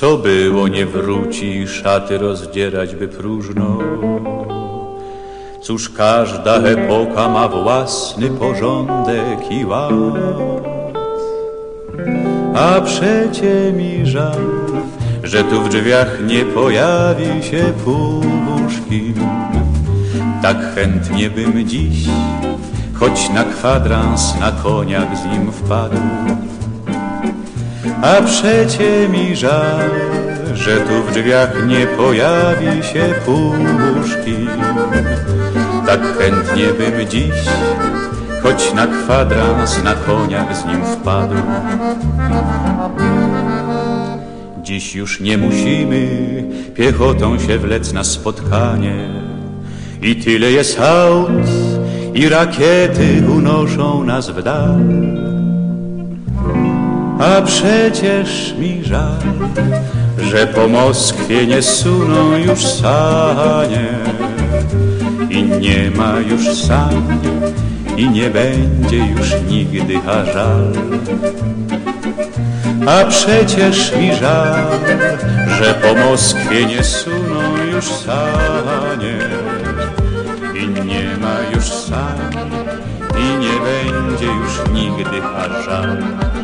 Co było nie wróci, szaty rozdzierać by próżno. Cóż, każda epoka ma własny porządek i ład. A przecie mi żal, że tu w drzwiach nie pojawi się Puszkin. Tak chętnie bym dziś, choć na kwadrans na koniak z nim wpadł. A przecie mi żal, że tu w drzwiach nie pojawi się Puszkin. Tak chętnie bym dziś, choć na kwadrans na koniak z nim wpadł. Dziś już nie musimy piechotą się wlec na spotkanie. I tyle jest aut, i rakiety unoszą nas w dal. A przecież mi żal, że po Moskwie nie suną już sanie. I nie ma już sań, i nie będzie już nigdy, a żal. A przecież mi żal, że po Moskwie nie suną już sanie. I nie ma już sań, i nie będzie już nigdy, a żal.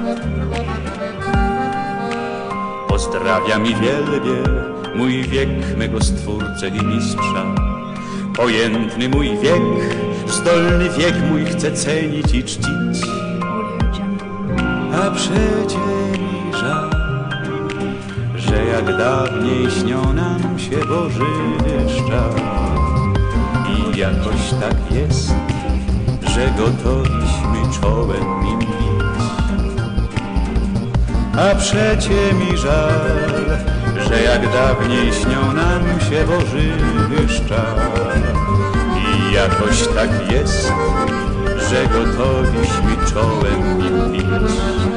Pozdrawiam i wielbię mój wiek, mego stwórcę i mistrza. Pojętny mój wiek, zdolny wiek mój chcę cenić i czcić. A przecie mi żal, że jak dawniej śnią nam się bożyszcza. I jakoś tak jest, że gotowiśmy czołem im bić. A przecie mi żal, że jak dawniej śnią nam się bożyszcza. I jakoś tak jest, że gotowiśmy czołem im bić.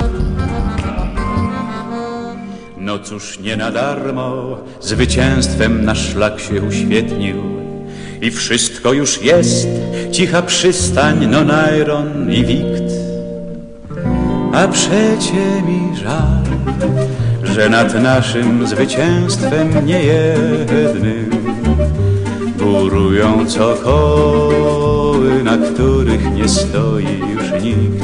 No cóż, nie na darmo zwycięstwem nasz szlak się uświetnił. I wszystko już jest, cicha przystań, Nonairon i Wikt. A przecie mi żal, że nad naszym zwycięstwem niejednym górują cokoły, na których nie stoi już nikt.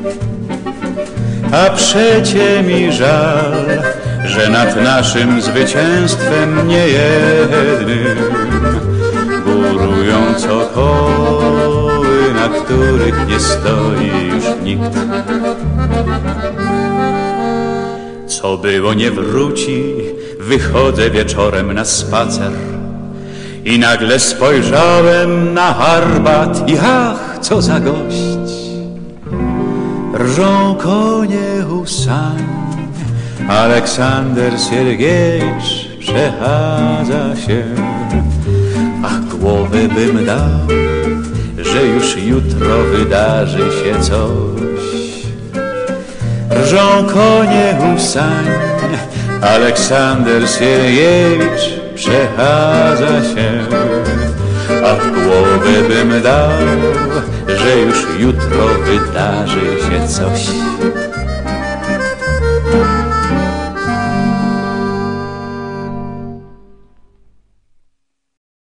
A przecie mi żal, że nad naszym zwycięstwem niejednym górują cokoły, na których nie stoi już nikt. Co było nie wróci, wychodzę wieczorem na spacer i nagle spojrzałem na Arbat i ach, co za gość. Rżą konie u sań, Aleksander Siergiejewicz przechadza się. Ach, głowę bym dał, że już jutro wydarzy się coś. Rżą konie u sań, Aleksander Siergiejewicz przechadza się. Ach, głowę bym dał, że już jutro wydarzy się coś.